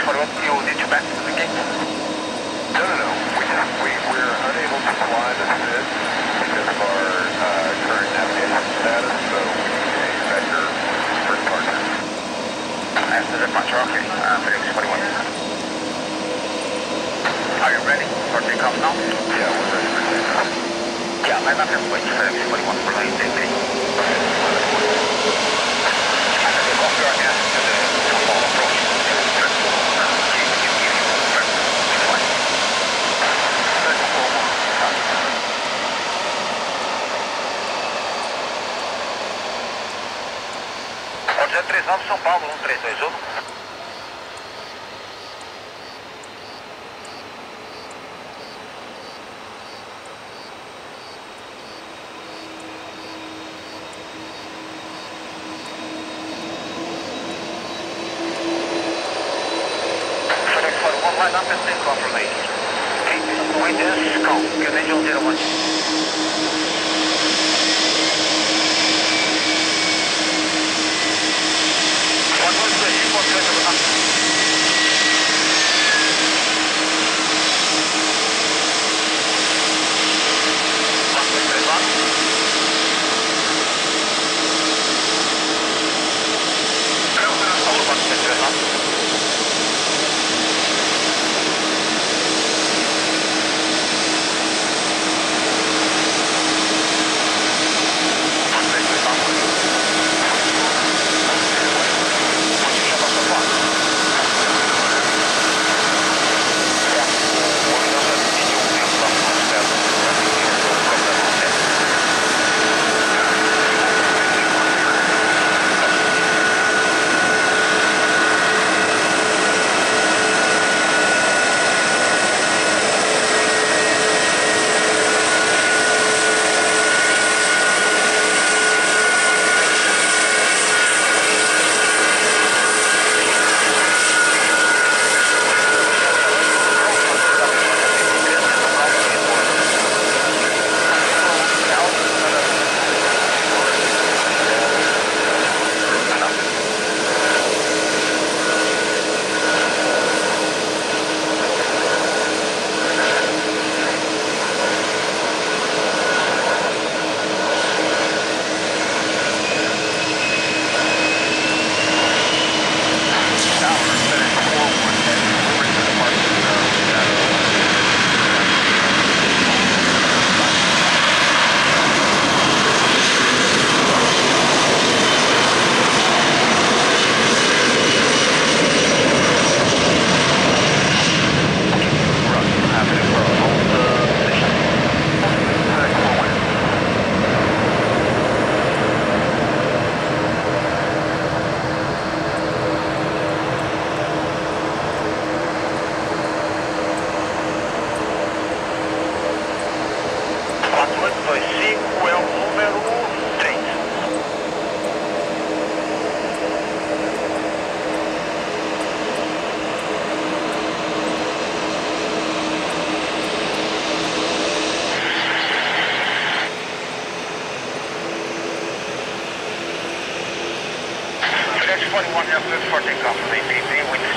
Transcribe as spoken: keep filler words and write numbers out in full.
for what you need to back to the gate? No, no, no. We just, we, we're unable to fly the S I D because of our uh, current navigation status, so we need a vector for departure. After departure, okay. Uh, Felix forty-one. Are you ready for takeoff now? Yeah, we're ready for takeoff. Yeah, line up and wait, Felix forty-one, for line day three. And the takeoff your gas to the two-fall approach. Hotel três nove, São Paulo, um três dois um. Felix forty-one, line up and take off from eight. eight, wind is calm, get angel zero one. forty-one, have good for takeoff from A P P, wind